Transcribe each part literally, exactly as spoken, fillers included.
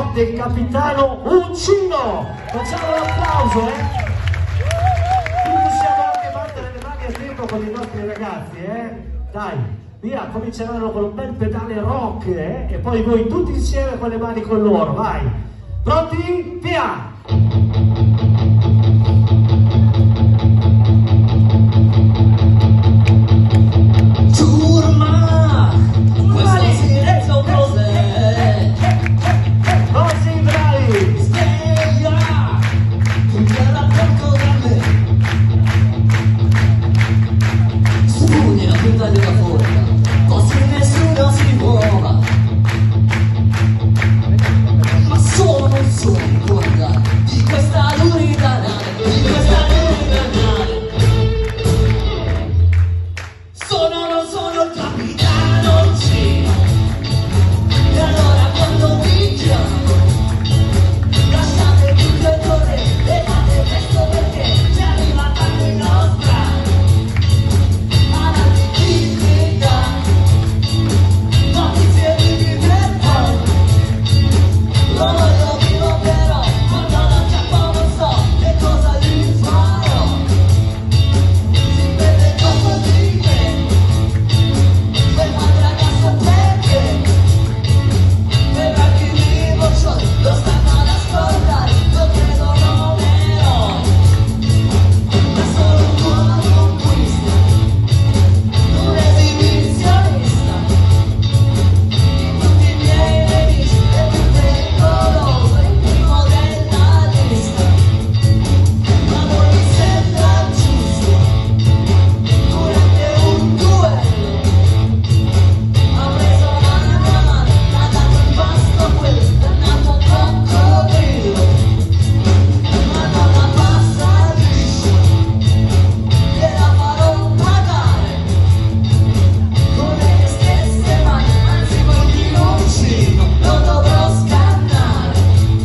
rock del capitano Uncino. Facciamo l'applauso, eh? Qui possiamo anche battere le mani a tempo con i nostri ragazzi, eh? Dai, via, cominceranno con un bel pedale rock, eh? E poi voi tutti insieme con le mani con loro, vai! Pronti? Via! Turma, questo silenzio cos'è? Così bravi! Sveglia, impara poco da me. Spugni la punta della forca, così nessuno si muova. Ma sono, non sono ricorda di questa lurida nave, di questa lurida nave. Sono, non sono il capitano Uncino. E allora quando vi chiamo, lasciate tutto e correte, e fate presto perché ci è arrivata qui nostra. Avanti chi grida, notizie di libertà. Lo voglio vivo però, quando non c'è po' non so che cosa gli farò. Si vede dopo di me, quel ragazzo perché, per chi vivo c'ho, lo stanno ad ascoltare, lo credo non vero. Ma sono un buon conquista, un esibizionista, di tutti i miei nemici e più pericoloso, il primo della lista. Ma non mi sembra giusto, durante un duello, ha preso la mia mano, ha dato in pasto quel dannato coccodrillo. Ma non la passa liscia, gliela farò pagare con le stesse mani, anzi con il Uncino lo dovrò scannare.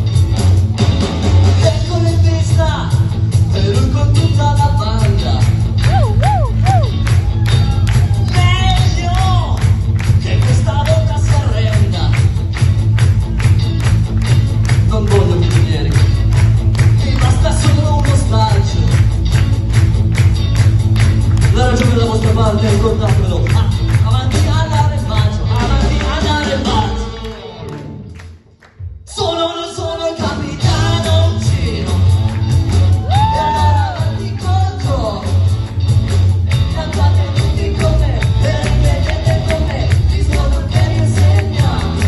E con il vista, e lui con tutta la banda. Meglio che questa volta si arrenda. Non voglio prigionieri, mi basta solo uno straccio. La ragione della vostra parte, ricordatelo. Ah, avanti all'arrembaggio, avanti all'arrembaggio. Sono, non sono il capitano Uncino. E allora avanti col coro, cantate tutti con me, e ripetete con me, vi sono per insegnare.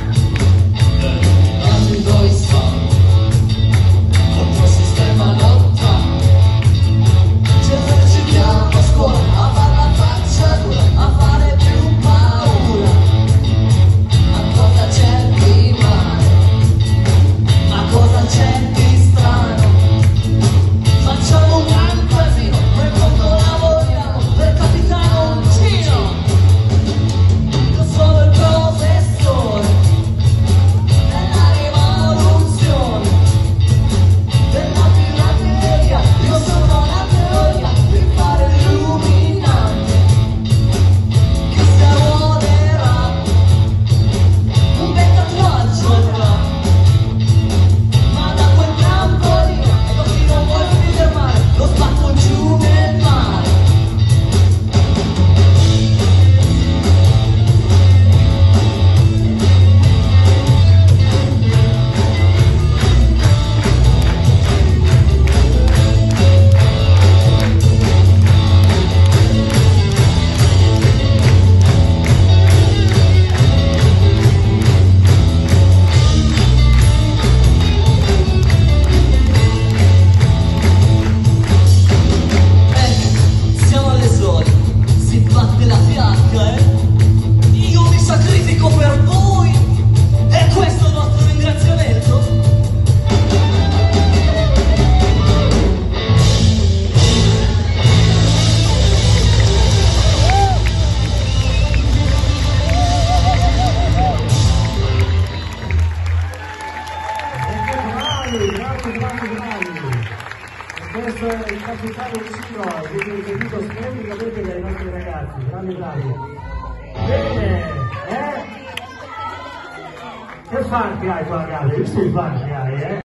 Agindo in sangue, contro il sistema lotta. Ci esercitiamo a scuola, a far la faccia dura, a fare più paura. Ma cosa c'è di male? Ma cosa c'è di strano? Facciamo un gran casino, noi quando lavoriamo per capitano Uncino. Io sono il professore della rivoluzione, della pirateria. Io sono la teoria di fare illuminante. Chi si arruolerà, un bel tatuaggio avrà. Ma da quel trampolino, ecco chi non vuole più fermare, lo sbatto giù nel mare. Ecco, siamo alle sole, si batte la fiacca, eh? Io mi sacrifico per voi, e questo è il vostro ringraziamento? Bravi, bravi, bravi, bravi! E questo è il capitano Uncino, vi ho ripetuto splendidamente dai nostri ragazzi, bravi bravi! Bene, eh? Che fan che hai qua, ragazzi? Visto i fan che hai, eh?